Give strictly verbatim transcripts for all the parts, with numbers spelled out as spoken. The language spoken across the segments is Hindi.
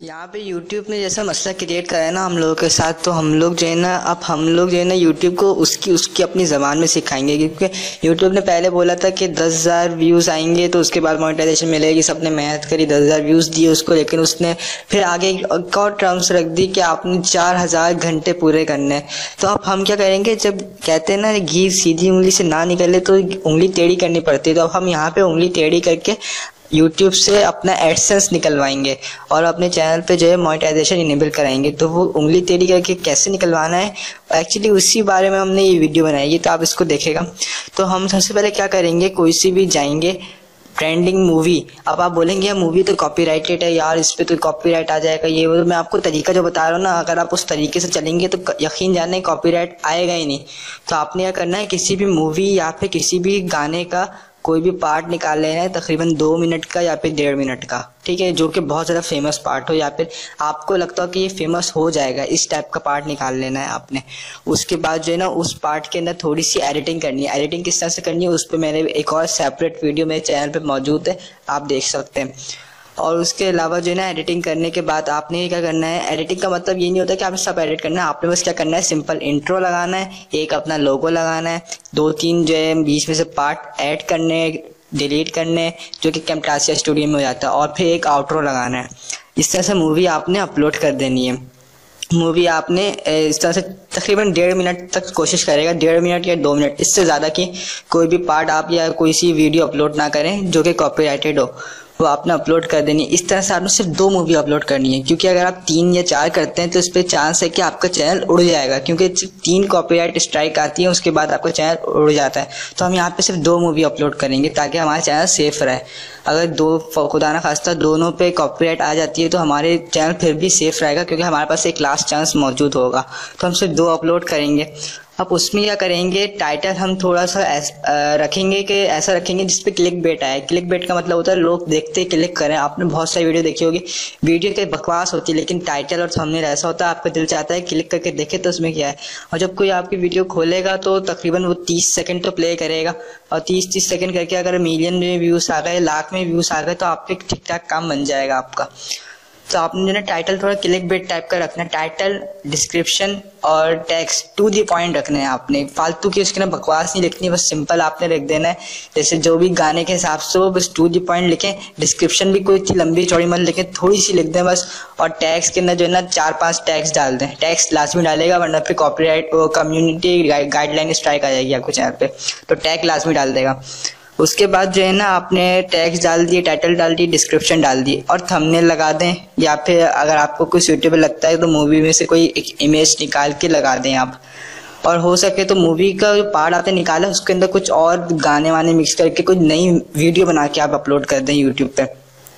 यहाँ पे YouTube ने जैसा मसला क्रिएट करा है ना हम लोगों के साथ, तो हम लोग जो है ना अब हम लोग जो है ना YouTube को उसकी उसकी अपनी ज़बान में सिखाएंगे। क्योंकि YouTube ने पहले बोला था कि दस हज़ार व्यूज़ आएंगे तो उसके बाद मोनेटाइजेशन मिलेगी। सबने मेहनत करी, दस हज़ार व्यूज़ दिए उसको, लेकिन उसने फिर आगे एक और टर्म्स रख दी कि आपने चार हज़ार घंटे पूरे करने हैं। तो अब हम क्या करेंगे, जब कहते हैं ना घी सीधी उंगली से ना निकले तो उंगली टेढ़ी करनी पड़ती है, तो अब हम यहाँ पे उंगली टेढ़ी करके यूट्यूब से अपना एडसेंस निकलवाएंगे और अपने चैनल पे जो है मोनेटाइजेशन इनेबल कराएंगे। तो वो उंगली टेढ़ी करके कैसे निकलवाना है, एक्चुअली उसी बारे में हमने ये वीडियो बनाई है, तो आप इसको देखेगा। तो हम सबसे पहले क्या करेंगे, कोई सी भी जाएंगे ट्रेंडिंग मूवी। अब आप बोलेंगे यार मूवी तो कॉपीराइटेड है यार, इस पे तो कॉपीराइट आ जाएगा, ये वो। मैं आपको तरीका जो बता रहा हूँ ना, अगर आप उस तरीके से चलेंगे तो यकीन जाने कॉपीराइट आएगा ही नहीं। तो आपने क्या करना है, किसी भी मूवी या फिर किसी भी गाने का कोई भी पार्ट निकाल लेना है, तकरीबन दो मिनट का या फिर डेढ़ मिनट का, ठीक है, जो कि बहुत ज़्यादा फेमस पार्ट हो या फिर आपको लगता हो कि ये फेमस हो जाएगा, इस टाइप का पार्ट निकाल लेना है आपने। उसके बाद जो है ना उस पार्ट के अंदर थोड़ी सी एडिटिंग करनी है। एडिटिंग किस तरह से करनी है उस पर मेरे एक और सेपरेट वीडियो मेरे चैनल पर मौजूद है, आप देख सकते हैं। और उसके अलावा जो है ना एडिटिंग करने के बाद आपने क्या करना है, एडिटिंग का मतलब ये नहीं होता कि आपने सब एडिट करना है, आपने बस क्या करना है, सिंपल इंट्रो लगाना है, एक अपना लोगो लगाना है, दो तीन जो है बीच में से पार्ट ऐड करने डिलीट करने जो कि कैमटासिया स्टूडियो में हो जाता है, और फिर एक आउट्रो लगाना है। इस तरह से मूवी आपने अपलोड कर देनी है। मूवी आपने इस तरह से तकरीबन डेढ़ मिनट तक कोशिश करेगा, डेढ़ मिनट या दो मिनट, इससे ज़्यादा कि कोई भी पार्ट आप या कोई सी वीडियो अपलोड ना करें जो कि कॉपीराइटेड हो, वो आपने अपलोड कर देनी है। इस तरह से आपने सिर्फ दो मूवी अपलोड करनी है, क्योंकि अगर आप तीन या चार करते हैं तो इस पर चांस है कि आपका चैनल उड़ जाएगा, क्योंकि तीन कॉपीराइट स्ट्राइक आती है उसके बाद आपका चैनल उड़ जाता है। तो हम यहाँ पे सिर्फ दो मूवी अपलोड करेंगे ताकि हमारा चैनल सेफ रहे। अगर दो खुदा ना खास्ता दोनों पे कॉपीराइट आ जाती है तो हमारे चैनल फिर भी सेफ रहेगा, क्योंकि हमारे पास एक लास्ट चांस मौजूद होगा। तो हम सिर्फ दो अपलोड करेंगे। अब उसमें क्या करेंगे, टाइटल हम थोड़ा सा रखेंगे कि ऐसा रखेंगे जिसपे क्लिक बेट आए। क्लिक बेट का मतलब होता है लोग देखते क्लिक करें। आपने बहुत सारी वीडियो देखी होगी, वीडियो के बकवास होती है लेकिन टाइटल और थंबनेल ऐसा होता है आपका दिल चाहता है क्लिक करके देखे तो उसमें क्या है। और जब कोई आपकी वीडियो खोलेगा तो तकरीबन वो तीस सेकंड तो प्ले करेगा, और तीस तीस सेकंड करके अगर मिलियन में व्यूज़ आ गए, लाख में व्यूज़ आ गए, तो आप पे ठीक ठाक काम बन जाएगा आपका। तो आपने जो ना टाइटल थोड़ा क्लिक बेट टाइप का रखना है। टाइटल, डिस्क्रिप्शन और टेक्स्ट टू दी पॉइंट रखने हैं आपने, फालतू की उसके ना बकवास नहीं लिखनी, बस सिंपल आपने लिख देना है। जैसे जो भी गाने के हिसाब से वो बस टू दी पॉइंट लिखें। डिस्क्रिप्शन भी कोई इतनी लंबी चौड़ी मत लिखें, थोड़ी सी लिख दें बस। और टैग्स के अंदर जो है ना चार पांच टैग्स डाल दें। टैग्स लाजमी डालेगा वरना फिर कॉपीराइट कम्युनिटी गाइडलाइन स्ट्राइक आ जाएगी आपको चैनल पे, तो टैग लाजमी डाल देगा। उसके बाद जो है ना आपने टैग्स डाल दिए, टाइटल डाल दी, डिस्क्रिप्शन डाल दी, और थंबनेल लगा दें, या फिर अगर आपको कोई सूटेबल लगता है तो मूवी में से कोई एक इमेज निकाल के लगा दें आप। और हो सके तो मूवी का जो पार्ट आपने निकाला उसके अंदर कुछ और गाने वाने मिक्स करके कुछ नई वीडियो बना के आप अपलोड कर दें यूट्यूब पे।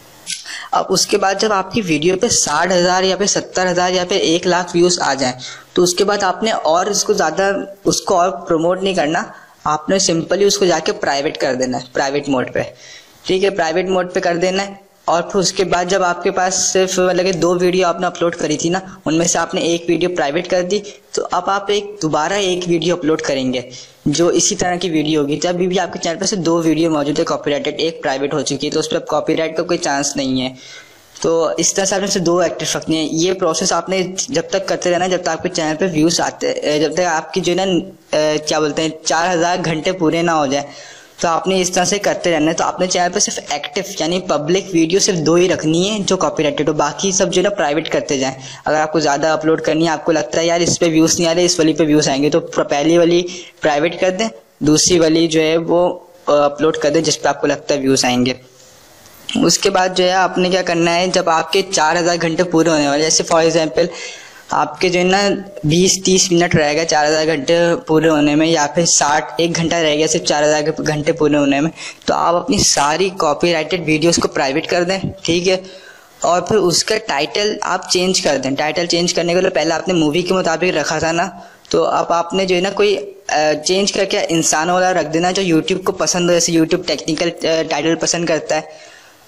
अब उसके बाद जब आपकी वीडियो पे साठ हज़ार या फिर सत्तर हज़ार या फिर एक लाख व्यूज़ आ जाएं, तो उसके बाद आपने और इसको ज़्यादा उसको और प्रमोट नहीं करना, आपने सिंपली उसको जाके प्राइवेट कर देना है, प्राइवेट मोड पे, ठीक है, प्राइवेट मोड पे कर देना है। और फिर उसके बाद जब आपके पास सिर्फ मतलब दो वीडियो आपने अपलोड करी थी ना, उनमें से आपने एक वीडियो प्राइवेट कर दी, तो अब आप एक दोबारा एक वीडियो अपलोड करेंगे जो इसी तरह की वीडियो होगी। जब भी आपके चैनल पर से दो वीडियो मौजूद है कॉपीराइटेड, एक प्राइवेट हो चुकी है, तो उस पर कॉपीराइट का कोई चांस नहीं है। तो इस तरह से आपने से दो एक्टिव रखनी है। ये प्रोसेस आपने जब तक करते रहना जब तक आपके चैनल पे व्यूज आते, जब तक आपकी जो है ना क्या बोलते हैं चार हज़ार घंटे पूरे ना हो जाए, तो आपने इस तरह से करते रहना है। तो आपने चैनल पे सिर्फ एक्टिव यानी पब्लिक वीडियो सिर्फ दो ही रखनी है जो कॉपीराइटेड हो, बाकी सब जो है ना प्राइवेट करते जाएं। अगर आपको ज़्यादा अपलोड करनी है, आपको लगता है यार इस पे व्यूज़ नहीं आ रहे, इस वाली पे व्यूज़ आएंगे, तो पहली वाली प्राइवेट कर दें, दूसरी वाली जो है वो अपलोड कर दें जिस पर आपको लगता है व्यूज़ आएंगे। उसके बाद जो है आपने क्या करना है, जब आपके चार हज़ार घंटे पूरे होने वाले, जैसे फॉर एग्जांपल आपके जो है ना बीस तीस मिनट रहेगा चार हज़ार घंटे पूरे होने में, या फिर साठ एक घंटा रह गया सिर्फ चार हज़ार घंटे पूरे होने में, तो आप अपनी सारी कॉपीराइटेड वीडियोस को प्राइवेट कर दें, ठीक है। और फिर उसका टाइटल आप चेंज कर दें। टाइटल चेंज करने के लिए पहले आपने मूवी के मुताबिक रखा था ना, तो अब आपने जो है ना कोई चेंज करके इंसान वाला रख देना जो यूट्यूब को पसंद हो, जैसे यूट्यूब टेक्निकल टाइटल पसंद करता है।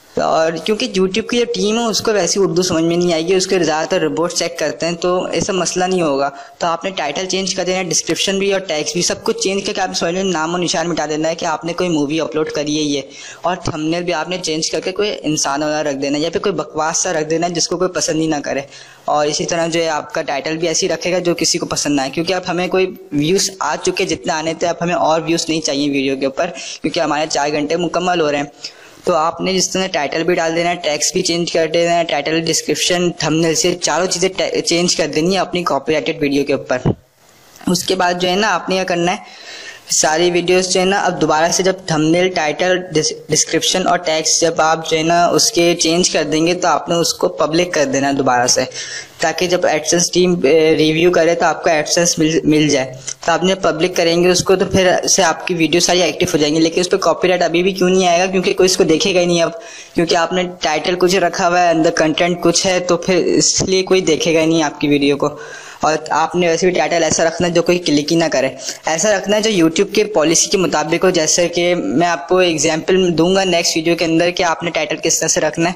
और क्योंकि यूट्यूब की जो टीम है उसको वैसी उर्दू समझ में नहीं आएगी, उसके ज़्यादातर रिपोर्ट चेक करते हैं, तो ऐसा मसला नहीं होगा। तो आपने टाइटल चेंज कर देना है, डिस्क्रिप्शन भी और टैग्स भी सब कुछ चेंज करके आपने समझ में नाम और निशान मिटा देना है कि आपने कोई मूवी अपलोड करी है ये। और थंबनेल भी आपने चेंज करके कोई इंसान वाला रख देना है या फिर कोई बकवास सा रख देना है जिसको कोई पसंद ही ना करे। और इसी तरह जो है आपका टाइटल भी ऐसे ही रखेगा जो किसी को पसंद ना आए, क्योंकि अब हमें कोई व्यूज़ आ चुके जितने आने थे, अब हमें और व्यूज़ नहीं चाहिए वीडियो के ऊपर, क्योंकि हमारे चार घंटे मुकम्मल हो रहे हैं। तो आपने जिस तरह टाइटल भी डाल देना है, टैक्स भी चेंज कर देना है, टाइटल, डिस्क्रिप्शन, थंबनेल से चारों चीज़ें चेंज कर देनी है अपनी कॉपीराइटेड वीडियो के ऊपर। उसके बाद जो है ना आपने क्या करना है, सारी वीडियोस जो है ना अब दोबारा से जब थंबनेल, टाइटल, डिस्क्रिप्शन और टैक्स जब आप जो है ना उसके चेंज कर देंगे तो आपने उसको पब्लिक कर देना दोबारा से, ताकि जब एडसेंस टीम रिव्यू करे तो आपको एडसेंस मिल मिल जाए। तो आपने पब्लिक करेंगे उसको तो फिर से आपकी वीडियो सारी एक्टिव हो जाएंगी। लेकिन उस पर कॉपीराइट अभी भी क्यों नहीं आएगा, क्योंकि कोई इसको देखेगा ही नहीं अब, क्योंकि आपने टाइटल कुछ रखा हुआ है, अंदर कंटेंट कुछ है, तो फिर इसलिए कोई देखेगा ही नहीं आपकी वीडियो को। और आपने वैसे भी टाइटल ऐसा रखना है जो कोई क्लिक ही ना करे, ऐसा रखना है जो यूट्यूब के पॉलिसी के मुताबिक हो। जैसे कि मैं आपको एग्जांपल दूंगा नेक्स्ट वीडियो के अंदर कि आपने टाइटल किस तरह से रखना है,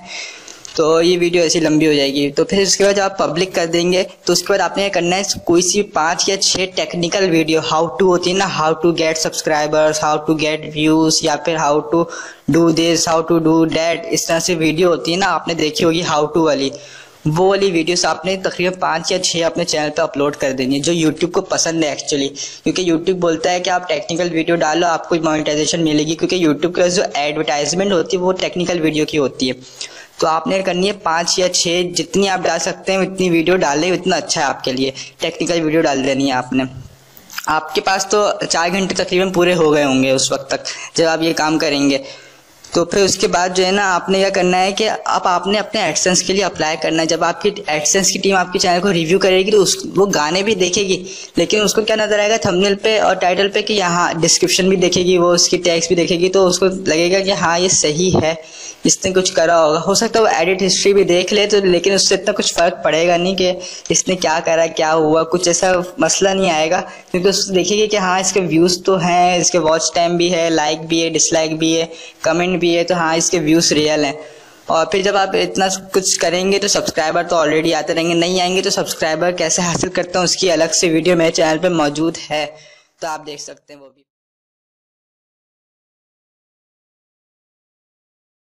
तो ये वीडियो ऐसी लंबी हो जाएगी। तो फिर उसके बाद जब आप पब्लिक कर देंगे तो उसके बाद आपने ये करना है, कोई सी पाँच या छः टेक्निकल वीडियो हाउ टू होती है ना, how to get subscribers, how to get views, या फिर how to do this, how to do that, इस तरह से वीडियो होती है ना, आपने देखी होगी हाउ टू वाली, वो वाली वीडियोस आपने तकरीबन पाँच या छः अपने चैनल पे अपलोड कर देनी है, जो यूट्यूब को पसंद है एक्चुअली। क्योंकि यूट्यूब बोलता है कि आप टेक्निकल वीडियो डालो, आपको मोनेटाइजेशन मिलेगी, क्योंकि यूट्यूब के जो एडवर्टाइजमेंट होती है वो टेक्निकल वीडियो की होती है। तो आपने करनी है पाँच या छः, जितनी आप डाल सकते हैं उतनी वीडियो डालें, उतना अच्छा है आपके लिए। टेक्निकल वीडियो डाल देनी है आपने। आपके पास तो चार घंटे तकरीबन पूरे हो गए होंगे उस वक्त तक जब आप ये काम करेंगे। तो फिर उसके बाद जो है ना आपने क्या करना है कि अब आपने अपने एडसेंस के लिए अप्लाई करना है। जब आपकी एडसेंस की टीम आपके चैनल को रिव्यू करेगी तो उस वो गाने भी देखेगी, लेकिन उसको क्या नजर आएगा थंबनेल पे और टाइटल पे कि यहाँ डिस्क्रिप्शन भी देखेगी, वो उसकी टैग्स भी देखेगी, तो उसको लगेगा कि हाँ ये सही है, इसने कुछ करा होगा। हो सकता है वो एडिट हिस्ट्री भी देख ले, तो लेकिन उससे इतना कुछ फर्क पड़ेगा नहीं कि इसने क्या करा, क्या हुआ, कुछ ऐसा मसला नहीं आएगा, क्योंकि उसको देखेगी कि हाँ इसके व्यूज़ तो हैं, इसके वॉच टाइम भी है, लाइक भी है, डिसलाइक भी है, कमेंट भी है, तो हाँ इसके व्यूज़ रियल हैं। और फिर जब आप इतना कुछ करेंगे तो सब्सक्राइबर तो ऑलरेडी आते रहेंगे, नहीं आएंगे तो सब्सक्राइबर कैसे हासिल करते हैं उसकी अलग से वीडियो मेरे चैनल पे मौजूद है, तो आप देख सकते हैं वो भी।